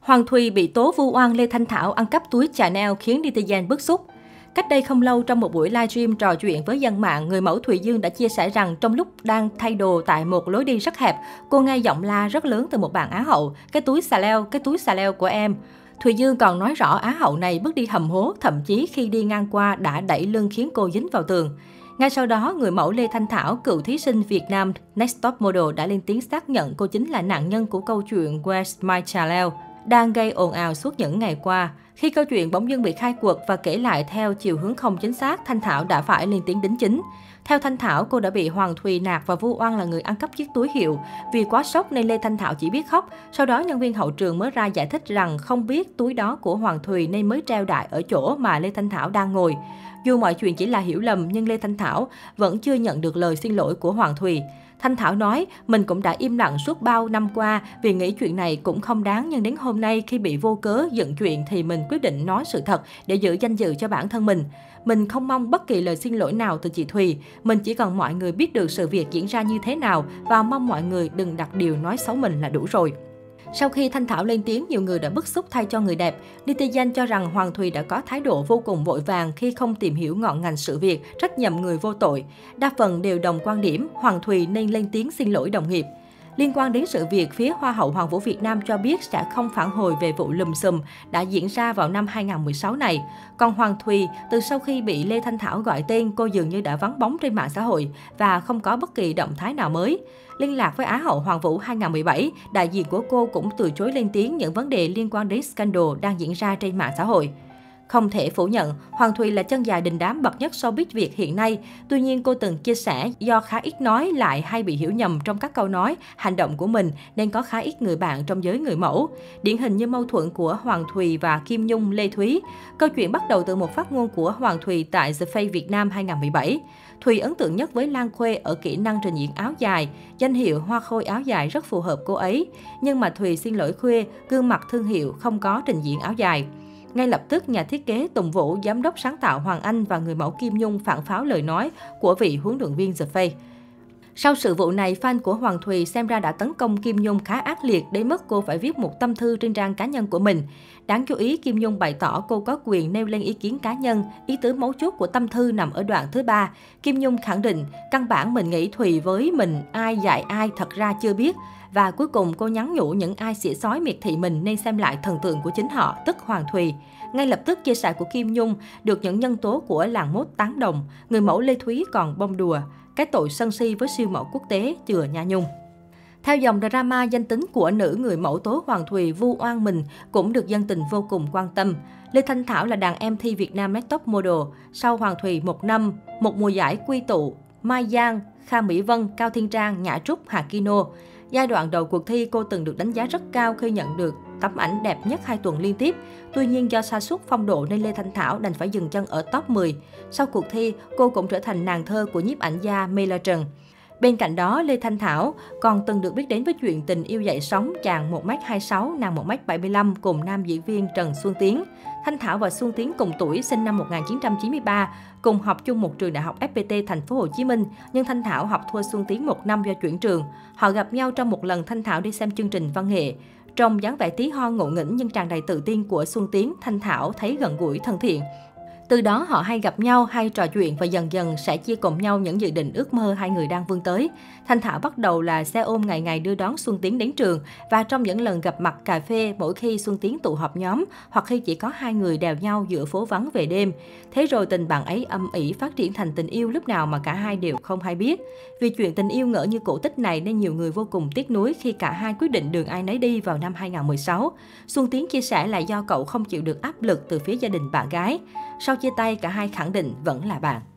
Hoàng Thùy bị tố vu oan Lê Thanh Thảo ăn cắp túi Chanel khiến netizen bức xúc. Cách đây không lâu, trong một buổi livestream trò chuyện với dân mạng, người mẫu Thùy Dương đã chia sẻ rằng trong lúc đang thay đồ tại một lối đi rất hẹp, cô nghe giọng la rất lớn từ một bạn Á hậu: cái túi xà leo của em. Thùy Dương còn nói rõ Á hậu này bước đi hầm hố, thậm chí khi đi ngang qua đã đẩy lưng khiến cô dính vào tường. Ngay sau đó, người mẫu Lê Thanh Thảo, cựu thí sinh Việt Nam Next Top Model đã lên tiếng xác nhận cô chính là nạn nhân của câu chuyện Where's My Chanel đang gây ồn ào suốt những ngày qua. Khi câu chuyện bỗng dưng bị khai quật và kể lại theo chiều hướng không chính xác, Thanh Thảo đã phải lên tiếng đính chính. Theo Thanh Thảo, cô đã bị Hoàng Thùy nạt và vu oan là người ăn cắp chiếc túi hiệu. Vì quá sốc nên Lê Thanh Thảo chỉ biết khóc. Sau đó, nhân viên hậu trường mới ra giải thích rằng không biết túi đó của Hoàng Thùy nên mới treo đại ở chỗ mà Lê Thanh Thảo đang ngồi. Dù mọi chuyện chỉ là hiểu lầm, nhưng Lê Thanh Thảo vẫn chưa nhận được lời xin lỗi của Hoàng Thùy. Thanh Thảo nói, mình cũng đã im lặng suốt bao năm qua vì nghĩ chuyện này cũng không đáng, nhưng đến hôm nay khi bị vô cớ dựng chuyện thì mình quyết định nói sự thật để giữ danh dự cho bản thân mình. Mình không mong bất kỳ lời xin lỗi nào từ chị Thùy, mình chỉ cần mọi người biết được sự việc diễn ra như thế nào và mong mọi người đừng đặt điều nói xấu mình là đủ rồi. Sau khi Thanh Thảo lên tiếng, nhiều người đã bức xúc thay cho người đẹp. Netizen cho rằng Hoàng Thùy đã có thái độ vô cùng vội vàng khi không tìm hiểu ngọn ngành sự việc, trách nhầm người vô tội. Đa phần đều đồng quan điểm, Hoàng Thùy nên lên tiếng xin lỗi đồng nghiệp. Liên quan đến sự việc, phía Hoa hậu Hoàng vũ Việt Nam cho biết sẽ không phản hồi về vụ lùm xùm đã diễn ra vào năm 2016 này. Còn Hoàng Thùy, từ sau khi bị Lê Thanh Thảo gọi tên, cô dường như đã vắng bóng trên mạng xã hội và không có bất kỳ động thái nào mới. Liên lạc với Á hậu Hoàng vũ 2017, đại diện của cô cũng từ chối lên tiếng những vấn đề liên quan đến scandal đang diễn ra trên mạng xã hội. Không thể phủ nhận, Hoàng Thùy là chân dài đình đám bậc nhất showbiz Việt hiện nay. Tuy nhiên, cô từng chia sẻ do khá ít nói lại hay bị hiểu nhầm trong các câu nói, hành động của mình nên có khá ít người bạn trong giới người mẫu. Điển hình như mâu thuẫn của Hoàng Thùy và Kim Nhung, Lê Thúy. Câu chuyện bắt đầu từ một phát ngôn của Hoàng Thùy tại The Face Việt Nam 2017. Thùy ấn tượng nhất với Lan Khuê ở kỹ năng trình diễn áo dài. Danh hiệu Hoa Khôi áo dài rất phù hợp cô ấy. Nhưng mà Thùy xin lỗi Khuê, gương mặt thương hiệu không có trình diễn áo dài. Ngay lập tức, nhà thiết kế Tùng Vũ, giám đốc sáng tạo Hoàng Anh và người mẫu Kim Nhung phản pháo lời nói của vị huấn luyện viên The Face. Sau sự vụ này, fan của Hoàng Thùy xem ra đã tấn công Kim Nhung khá ác liệt đến mức cô phải viết một tâm thư trên trang cá nhân của mình. Đáng chú ý, Kim Nhung bày tỏ cô có quyền nêu lên ý kiến cá nhân. Ý tứ mấu chốt của tâm thư nằm ở đoạn thứ 3. Kim Nhung khẳng định, căn bản mình nghĩ Thùy với mình, ai dạy ai thật ra chưa biết. Và cuối cùng cô nhắn nhủ những ai xỉa xói miệt thị mình nên xem lại thần tượng của chính họ, tức Hoàng Thùy. Ngay lập tức, chia sẻ của Kim Nhung được những nhân tố của làng mốt tán đồng. Người mẫu Lê Thúy còn bông đùa cái tội sân si với siêu mẫu quốc tế chừa nha Nhung. Theo dòng drama, danh tính của nữ người mẫu tố Hoàng Thùy vu oan mình cũng được dân tình vô cùng quan tâm. Lê Thanh Thảo là đàn em thi Việt Nam Next Top Model. Sau Hoàng Thùy một năm, một mùa giải quy tụ Mai Giang, Kha Mỹ Vân, Cao Thiên Trang, Nhã Trúc, Hà Kino. Giai đoạn đầu cuộc thi, cô từng được đánh giá rất cao khi nhận được tấm ảnh đẹp nhất 2 tuần liên tiếp. Tuy nhiên, do sa sút phong độ nên Lê Thanh Thảo đành phải dừng chân ở top 10. Sau cuộc thi, cô cũng trở thành nàng thơ của nhiếp ảnh gia Mê La Trần. Bên cạnh đó, Lê Thanh Thảo còn từng được biết đến với chuyện tình yêu dậy sóng, chàng 1m26, nàng 1m75 cùng nam diễn viên Trần Xuân Tiến. Thanh Thảo và Xuân Tiến cùng tuổi, sinh năm 1993, cùng học chung một trường đại học FPT thành phố Hồ Chí Minh, nhưng Thanh Thảo học thua Xuân Tiến 1 năm do chuyển trường. Họ gặp nhau trong một lần Thanh Thảo đi xem chương trình văn nghệ. Trong dáng vẻ tí hon ngộ nghĩnh nhưng tràn đầy tự tin của Xuân Tiến, Thanh Thảo thấy gần gũi thân thiện. Từ đó họ hay gặp nhau, hay trò chuyện và dần dần sẽ chia cùng nhau những dự định ước mơ hai người đang vươn tới. Thanh Thảo bắt đầu là xe ôm ngày ngày đưa đón Xuân Tiến đến trường, và trong những lần gặp mặt cà phê mỗi khi Xuân Tiến tụ họp nhóm hoặc khi chỉ có hai người đèo nhau giữa phố vắng về đêm. Thế rồi tình bạn ấy âm ỉ phát triển thành tình yêu lúc nào mà cả hai đều không hay biết. Vì chuyện tình yêu ngỡ như cổ tích này nên nhiều người vô cùng tiếc nuối khi cả hai quyết định đường ai nấy đi vào năm 2016. Xuân Tiến chia sẻ là do cậu không chịu được áp lực từ phía gia đình bạn gái. Sau chia tay, cả hai khẳng định vẫn là bạn.